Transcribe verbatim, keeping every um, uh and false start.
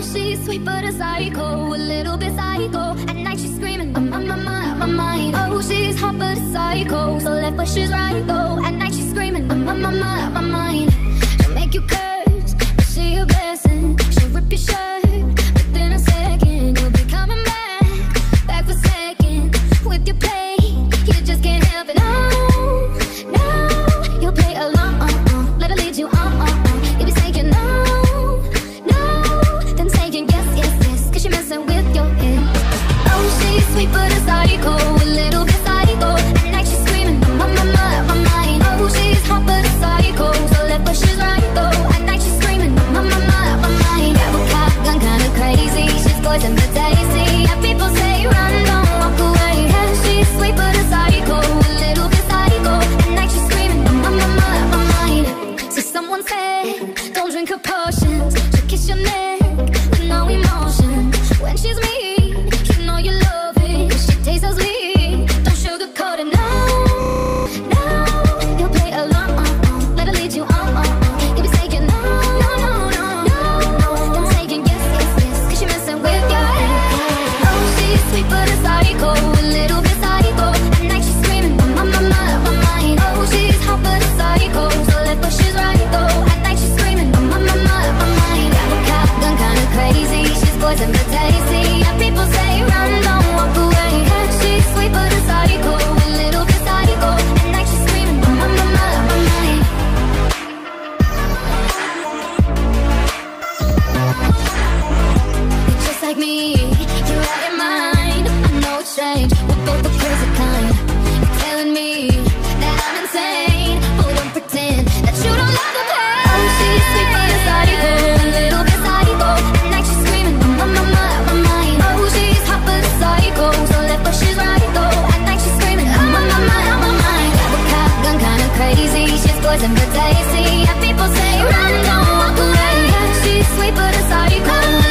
she's sweet but a psycho, a little bit psycho. At night she's screaming, I'm on my mind, my mind. Oh, she's hot but a psycho, so left but she's right though. At night she's screaming, I'm on my mind, my mind. She'll make you curse, but she a blessing. She'll rip your shirt within a second. You'll be coming back, back for second. With your play, you just can't help it. No, no, you'll play along, uh, uh. Let her lead you on, uh, uh. You'll be saying no, no, then saying yes, yes, yes, cause you're messing with your head. Oh, she's sweet but a psycho, a little bit psycho. At night she's screaming, I'm on my mind, my mind. Oh, she's hot but a psycho, so left but she's right though. At night she's screaming, I'm on my mind, my mind. Got a cop gun, kinda crazy, she's poison but tasty. Yeah, people say run, don't walk away. Yeah, she's sweet but a psycho, a little bit psycho. At night she's screaming, I'm on my mind, my mind. So someone said, don't drink her potions. She'll kiss your neck with no emotion. When she's mean, you know you love it, cause she tastes so sweet. Don't sugarcoat it, no, no. You'll play along, uh, uh. Let her lead you on, uh, uh. You'll be saying no, no, no, no, no. Then saying yes, yes, yes, cause you're messing with your head. Oh, she's sweet but a psycho, a little bit psycho. At night she's screaming, I'm on my mind, my mind. Oh, she's hot but a psycho, so left but she's right though. At night she's screaming, I'm on my mind, my mind. Got a cop gun, kinda crazy, she's poison but tasty. Yeah, people say run, don't walk away. Yeah, she's sweet but a psycho, a little bit psycho. At night she's screaming, I'm on my mind, my mind. You're just like me, you're out your mind. I know it's strange, we're both the crazy kind. You're telling me that I'm insane, but don't pretend that you don't love the pain. Oh, she's sweet but a psycho, a little bit psycho. At night she's screaming, I'm on my mind, my mind. Oh, she's hot but a psycho, so left but she's right though. At night she's screaming, I'm on my mind, my mind. Got a cop gun, kinda crazy, she's poison but tasty. Yeah, people say run, don't walk away. Yeah, she's sweet but a psycho.